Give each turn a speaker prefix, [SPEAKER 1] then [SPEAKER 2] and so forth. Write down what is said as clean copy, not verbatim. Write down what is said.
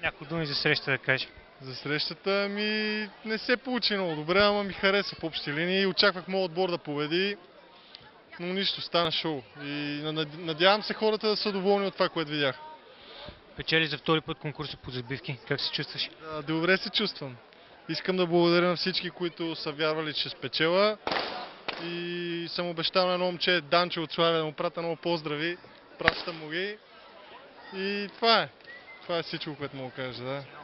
[SPEAKER 1] Някои думи за среща да кажеш.
[SPEAKER 2] За срещата ми не се получи много добре, ама ми хареса в общи линии. Очаквах моят отбор да победи, но нищо, стана шоу. И надявам се хората да са доволни от това, което видях.
[SPEAKER 1] Печели за втори път конкурса по забивки. Как се чувстваш?
[SPEAKER 2] Да, добре се чувствам. Искам да благодаря на всички, които са вярвали, че спечела. И съм обещал на едно момче, Данчо от Славия, да му пратя много поздрави. Пращам му ги. И това е. Това е всичко, което мога да кажа. Да.